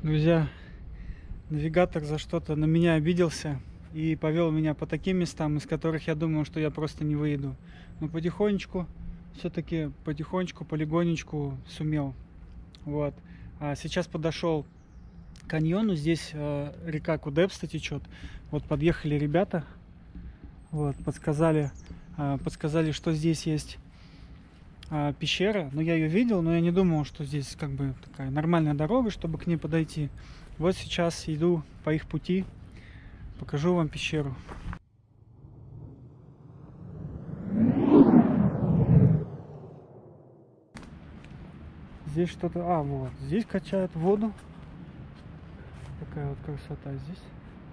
Друзья, навигатор за что-то на меня обиделся и повел меня по таким местам, из которых я думал, что я просто не выйду. Но потихонечку, все-таки потихонечку, полигонечку сумел. Вот. А сейчас подошел к каньону, здесь река Кудепста течет. Вот подъехали ребята, вот, подсказали, что здесь есть пещера. Но я ее видел, но я не думал, что здесь как бы такая нормальная дорога, чтобы к ней подойти. Вот сейчас иду по их пути, покажу вам пещеру. Здесь что-то... вот. Здесь качают воду. Такая вот красота здесь.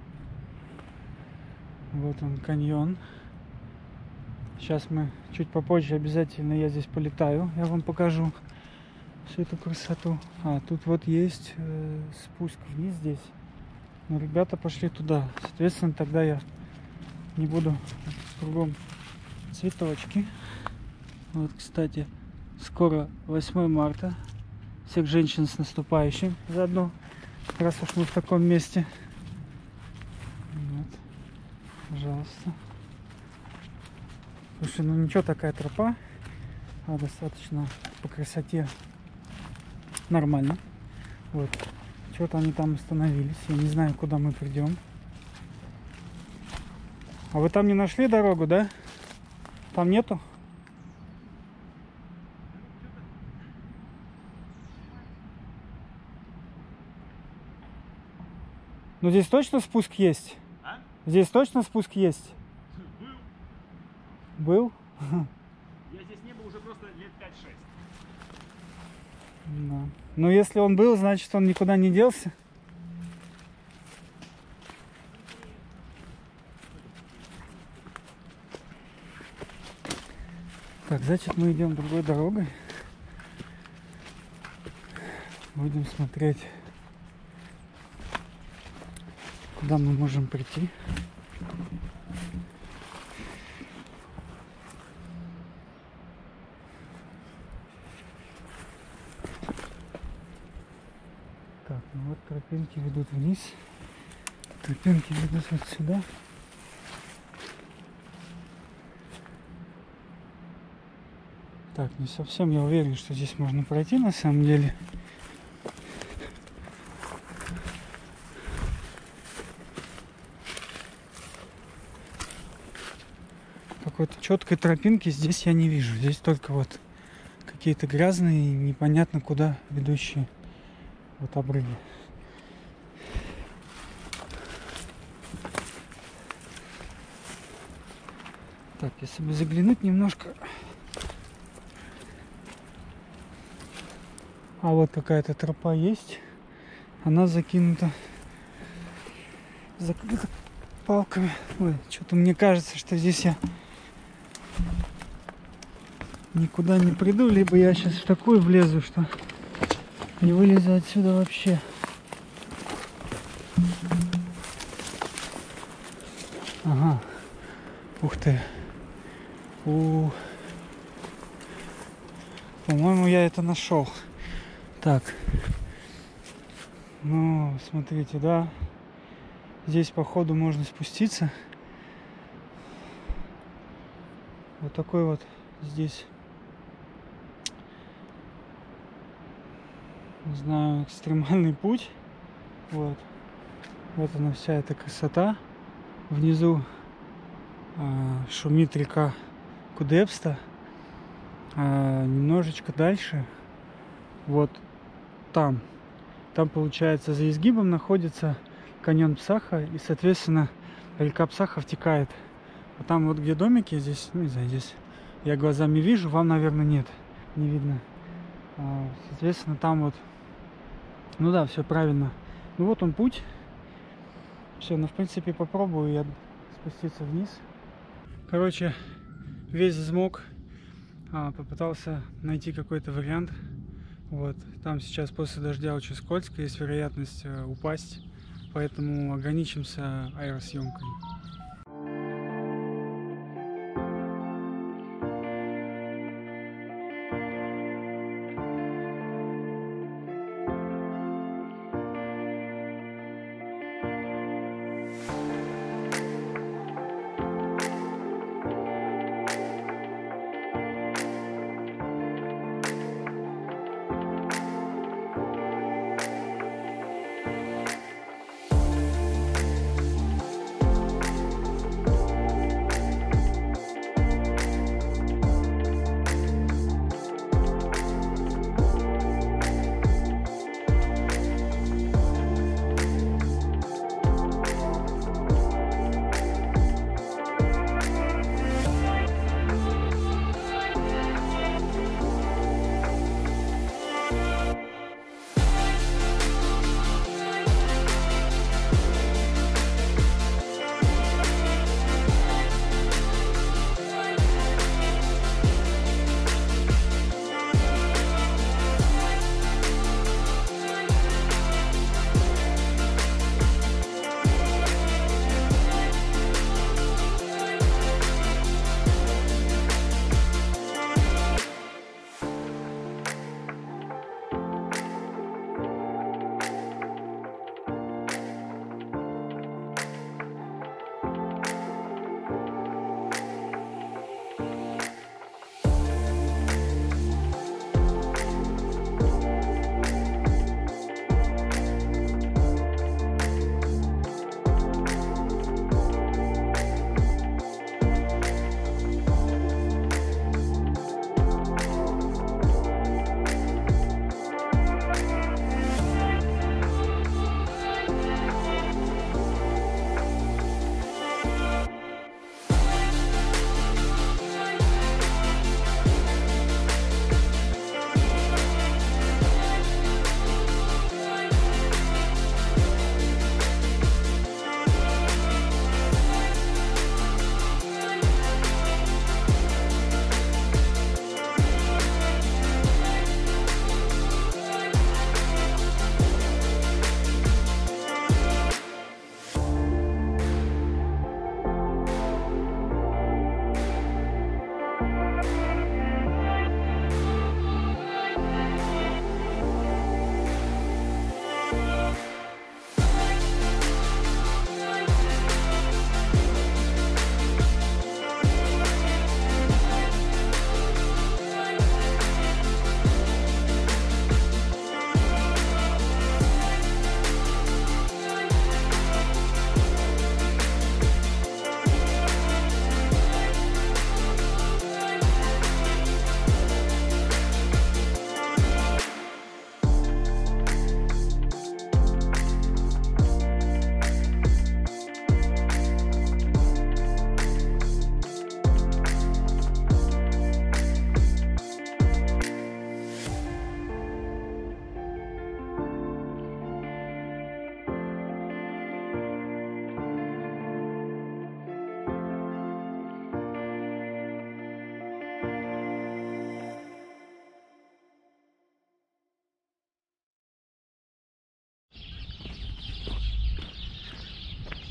Вот он, каньон. Сейчас мы чуть попозже обязательно я здесь полетаю. Я вам покажу всю эту красоту. Тут вот есть спуск вниз здесь. Но ребята пошли туда. Соответственно, тогда я не буду кругом цветочки. Вот, кстати, скоро 8 марта. Всех женщин с наступающим заодно, раз уж мы в таком месте. Вот, пожалуйста. Слушай, ну ничего, такая тропа, достаточно по красоте нормально. Вот, что-то они там остановились, я не знаю, куда мы придем. А вы там не нашли дорогу, да? Там нету? Ну здесь точно спуск есть? А? Здесь точно спуск есть? Был. Был? Я здесь не был уже просто лет 5-6. Да. Ну если он был, значит он никуда не делся. Так, значит мы идем другой дорогой. Будем смотреть, куда мы можем прийти. Так, ну вот тропинки ведут вниз. Тропинки ведут вот сюда. Так, не совсем я уверен, что здесь можно пройти на самом деле. Какой-то четкой тропинки здесь я не вижу. Здесь только вот какие-то грязные и непонятно куда ведущие вот обрывы. Так, если бы заглянуть немножко. А вот какая-то тропа есть. Она закинута палками. Ой, что-то мне кажется, что здесь я никуда не приду, либо я сейчас в такую влезу, что не вылезу отсюда вообще. Ага. Ух ты. По-моему, я это нашел. Так. Ну, смотрите, да. Здесь, походу, можно спуститься. Вот такой вот здесь, не знаю, экстремальный путь. Вот. Вот она вся эта красота. Внизу шумит река Кудепста. Немножечко дальше, вот там получается за изгибом находится каньон Псаха, и соответственно река Псаха втекает. А там вот где домики, здесь, ну не знаю, здесь я глазами вижу, вам, наверное, нет, не видно. Соответственно, там вот, ну да, все правильно. Ну вот он путь. Все, ну в принципе попробую я спуститься вниз. Короче, весь взмок. Попытался найти какой-то вариант. Вот. Там сейчас после дождя очень скользко, есть вероятность упасть, поэтому ограничимся аэросъемкой.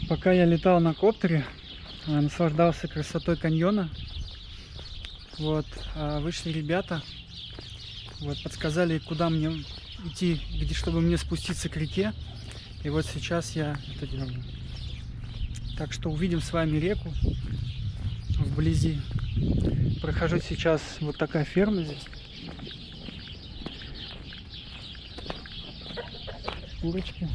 Пока я летал на коптере, наслаждался красотой каньона, вот, вышли ребята, вот, подсказали, куда мне идти, где, чтобы мне спуститься к реке, и вот сейчас я это делаю. Так что увидим с вами реку вблизи. Прохожу сейчас, вот такая ферма здесь. Курочки.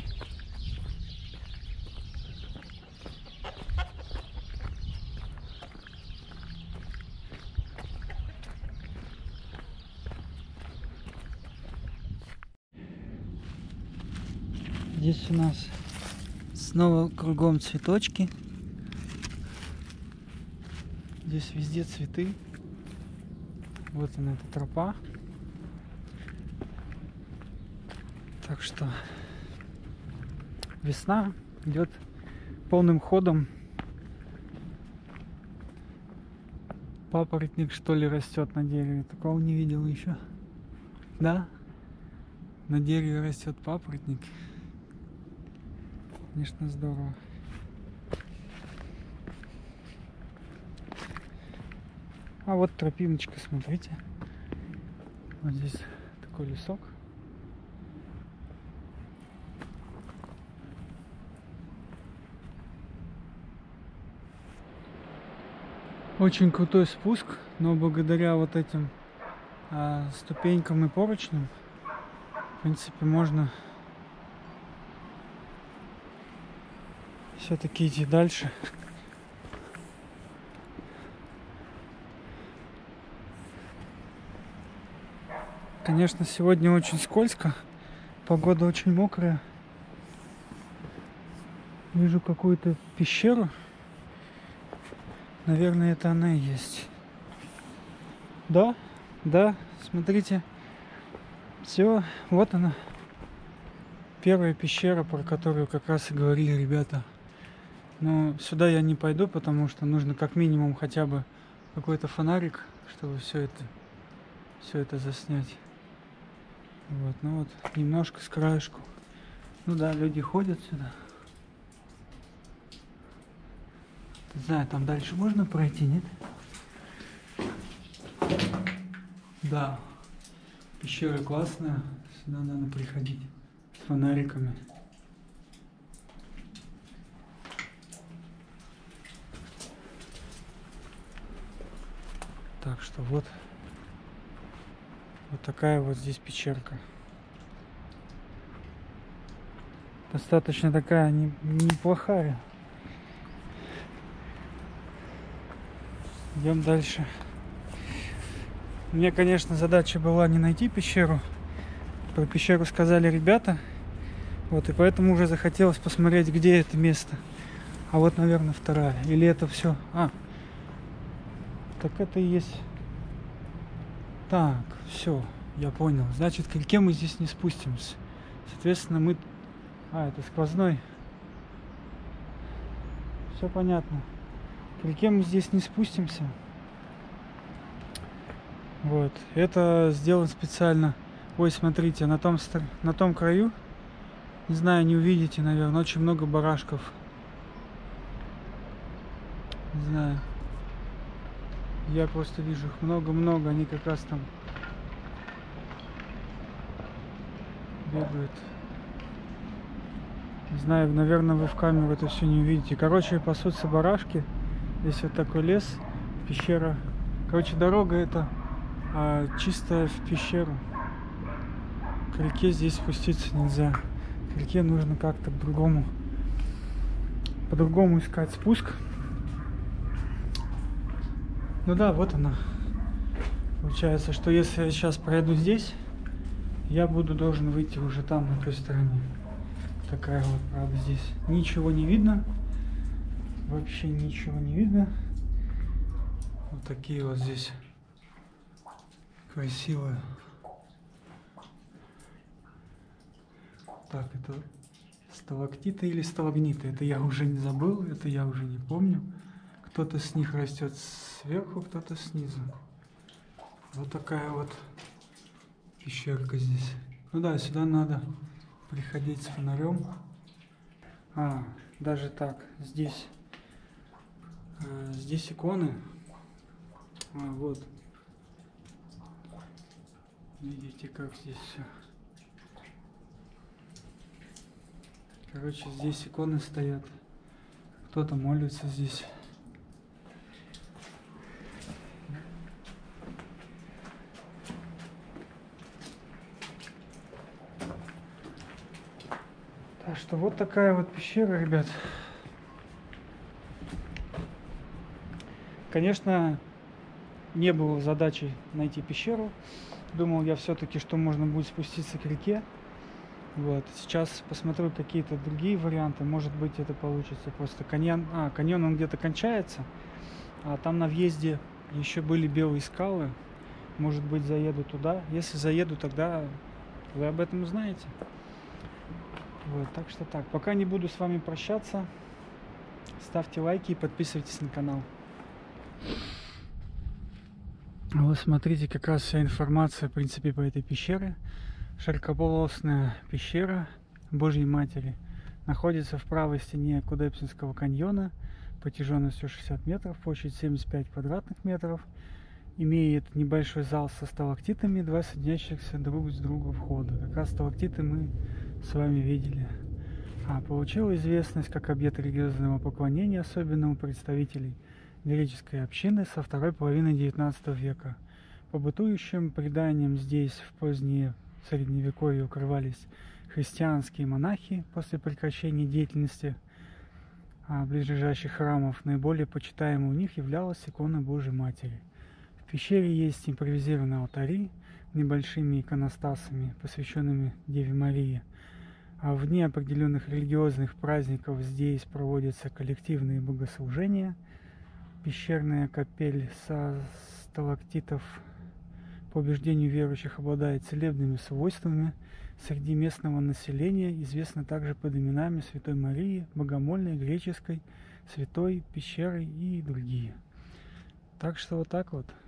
Здесь у нас снова кругом цветочки. Здесь везде цветы. Вот она, эта тропа. Так что весна идет полным ходом. Папоротник, что ли, растет на дереве. Такого не видел еще. Да? На дереве растет папоротник. Конечно, здорово. А вот тропиночка, смотрите. Вот здесь такой лесок. Очень крутой спуск, но благодаря вот этим ступенькам и поручням, в принципе, можно все-таки идти дальше. Конечно, сегодня очень скользко, погода очень мокрая. Вижу какую-то пещеру. Наверное, это она и есть. Да, да, смотрите. Все, вот она. Первая пещера, про которую как раз и говорили ребята. Но сюда я не пойду, потому что нужно как минимум хотя бы какой-то фонарик, чтобы все это заснять. Вот, ну вот, немножко с краешку. Ну да, люди ходят сюда. Не знаю, там дальше можно пройти, нет? Да, пещера классная, сюда надо приходить с фонариками. Так что вот такая вот здесь пещерка. Достаточно такая неплохая. Идем дальше. У меня, конечно, задача была не найти пещеру. Про пещеру сказали ребята. Вот, и поэтому уже захотелось посмотреть, где это место. А вот, наверное, вторая. Или это все. Так это и есть. Так, все, я понял. Значит, к реке мы здесь не спустимся. Соответственно, мы... это сквозной. Все понятно. К реке мы здесь не спустимся. Вот. Это сделано специально. Ой, смотрите, на том краю, не знаю, не увидите, наверное, очень много барашков. Не знаю. Я просто вижу их много-много, они как раз там бегают. Не знаю, наверное, вы в камеру это все не увидите. Короче, пасутся барашки. Здесь вот такой лес, пещера. Короче, дорога это чисто в пещеру. К реке здесь спуститься нельзя. К реке нужно как-то по-другому искать спуск. Ну да, вот она. Получается, что если я сейчас пройду здесь, я должен выйти уже там, на той стороне. Такая вот, правда, здесь ничего не видно. Вообще ничего не видно. Вот такие вот здесь красивые. Так, это сталактиты или сталагниты? Это я уже не забыл, это я уже не помню. Кто-то с них растет сверху, кто-то снизу. Вот такая вот пещерка здесь. Ну да, сюда надо приходить с фонарем. даже так. Здесь иконы. Вот. Видите, как здесь все. Короче, здесь иконы стоят. Кто-то молится здесь. Так что вот такая вот пещера, ребят. Конечно, не было задачей найти пещеру. Думал я все-таки, что можно будет спуститься к реке. Вот. Сейчас посмотрю какие-то другие варианты. Может быть, это получится просто каньон. Каньон он где-то кончается. А там на въезде еще были белые скалы. Может быть, заеду туда. Если заеду, тогда вы об этом узнаете. Вот, так что так. Пока не буду с вами прощаться. Ставьте лайки и подписывайтесь на канал. Вот смотрите, как раз вся информация, в принципе, по этой пещере. Широкополосная пещера Божьей Матери находится в правой стене Кудепсинского каньона протяженностью 60 метров, площадь 75 квадратных метров. Имеет небольшой зал со сталактитами, два соединяющихся друг с другом входа. Как раз сталактиты мы с вами видели. Получил известность как объект религиозного поклонения, особенно у представителей греческой общины со второй половины 19 века. По бытующим преданиям здесь в позднее Средневековье укрывались христианские монахи после прекращения деятельности близлежащих храмов. Наиболее почитаемой у них являлась икона Божьей Матери. В пещере есть импровизированные алтари небольшими иконостасами, посвященными Деве Марии. В дни определенных религиозных праздников здесь проводятся коллективные богослужения. Пещерная капель со сталактитов, по убеждению верующих, обладает целебными свойствами. Среди местного населения известна также под именами Святой Марии, Богомольной, Греческой, Святой Пещеры и другие. Так что вот так вот.